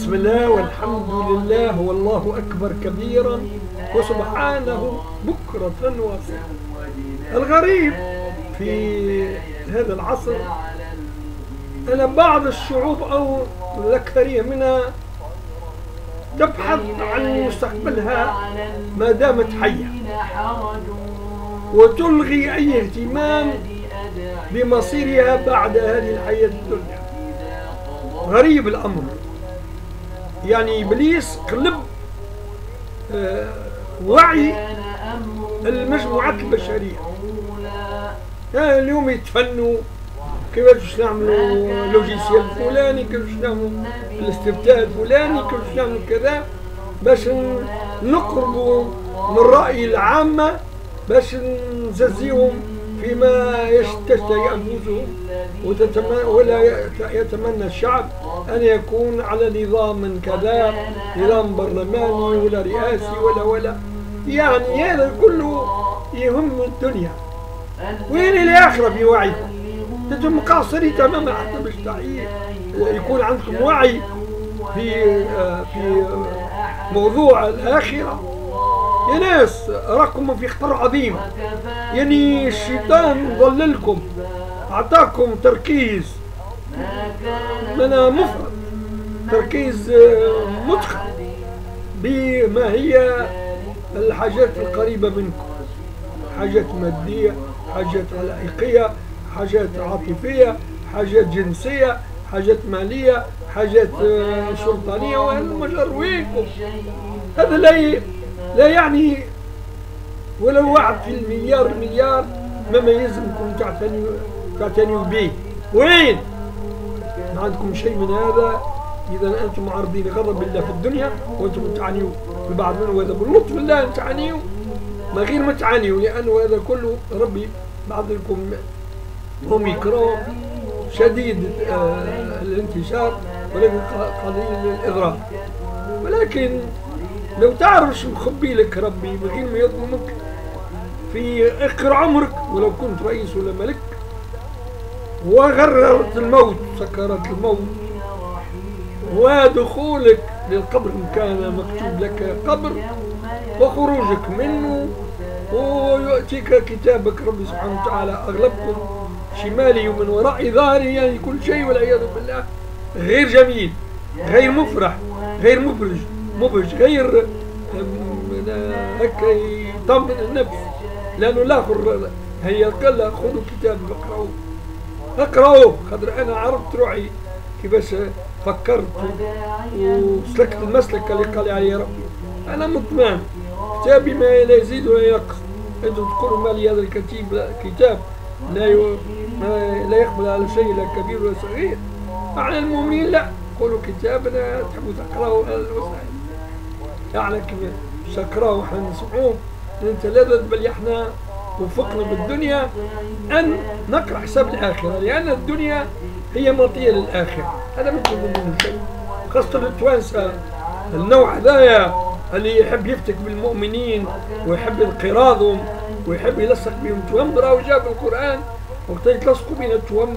بسم الله والحمد لله والله أكبر كبيرا وسبحانه بكرة واسعة. الغريب في هذا العصر أن بعض الشعوب أو الأكثرية منها تبحث عن مستقبلها ما دامت حية وتلغي أي اهتمام بمصيرها بعد هذه الحياة الدنيا. غريب الأمر، يعني إبليس قلب وعي المجموعات البشرية. يعني اليوم يتفنوا كيفاش نعملوا لوجيسيال الفلاني، كيفاش نعملوا الاستفتاء الفلاني، كيفاش نعملوا كذا باش نقربوا من الرأي العامة، باش نززيهم فيما تشتهي أنفسهم ولا يتمنى الشعب أن يكون على نظام كذا، نظام برلماني ولا رئاسي ولا يعني هذا كله يهم الدنيا. وين الآخرة في وعيكم؟ أنتم مقاصرين تماما حتى باش يكون عندكم وعي في موضوع الآخرة. يا ناس راكم في خطر عظيم، يعني الشيطان ضللكم، أعطاكم تركيز مفرط، تركيز متخن بما هي الحاجات القريبة منكم، حاجات مادية، حاجات علائقية، حاجات عاطفية، حاجات جنسية، حاجات مالية، حاجات سلطانية، وهالمجر وينكم. هذا لا يعني ولو 1 في المليار مما يلزمكم تعتنيوا به. وين؟ ما عندكم شيء من هذا. إذا أنتم معرضين غضب الله في الدنيا وأنتم تعانيوا البعض منه، وهذا باللطف الله تعانيوا ما غير ما تعانيوا، لأنه هذا كله ربي بعضكم أوميكرون شديد الانتشار ولكن قليل الإضرار. ولكن لو تعرف شو مخبي لك ربي من غير ما يظلمك في آخر عمرك، ولو كنت رئيس ولا ملك، وغررت الموت، سكرت الموت، ودخولك للقبر إن كان مكتوب لك قبر، وخروجك منه، ويؤتيك كتابك ربي سبحانه وتعالى أغلبكم شمالي ومن وراء ظهري، يعني كل شيء والعياذ بالله غير جميل، غير مفرح، غير مبهج، غير هكا يطمن النفس. لأنه الآخر هي قال خذوا كتاب اقرأوه، خاطر أنا عرفت روحي كيفاش فكرت وسلكت المسلك اللي قال عليه ربي. أنا مطمئن، كتابي ما لا يزيد ولا ينقص. أنتم تقولوا ما لي هذا الكتاب لا يقبل على شيء لا كبير ولا صغير. على المؤمنين لا، قولوا كتابنا تحبوا تقرأوا على الوسائل، يعني كيف تقرأوا وحنا نسمعوه نتلذذ، بل احنا وفقنا بالدنيا أن نقرأ حساب الآخرة، لأن الدنيا هي مطية للآخرة. هذا مثل من شيء، خاصة التوانسة النوع هذايا اللي يحب يفتك بالمؤمنين ويحب انقراضهم ويحب يلصق بهم توام. راهو جاء في القرآن وقت يتلصقوا بنا التوام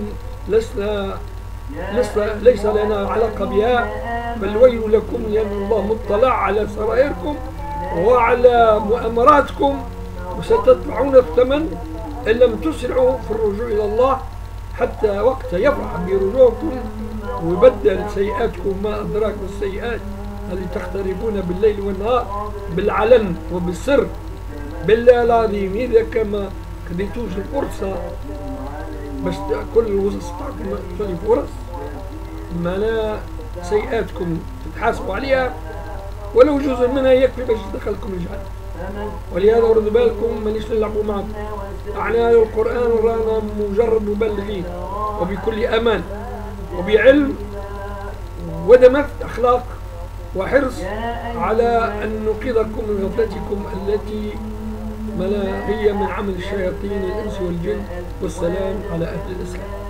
ليس لنا علاقة بها، بل ويل لكم لأن الله مطلع على سرائركم وعلى مؤامراتكم، وستدفعون الثمن إن لم تسرعوا في الرجوع إلى الله، حتى وقت يفرح برجوعكم ويبدل سيئاتكم ما أدراك بالسيئات اللي تقتربون بالليل والنهار بالعلن وبالسر. بالله العظيم إذا كما خديتوش الفرصة باش كل الوسط تاعكم تولي فرص، معناها سيئاتكم تتحاسبوا عليها ولو جزء منها يكفي باش يدخلكم الجنة. ولهذا ورد بالكم مانيش نلعبوا معكم، احنا القرآن رانا مجرد مبلغين، وبكل أمان وبعلم ودمث أخلاق وحرص على أن نقيضكم من غفلتكم التي هي من عمل الشياطين الإنس والجن. والسلام على أهل الإسلام.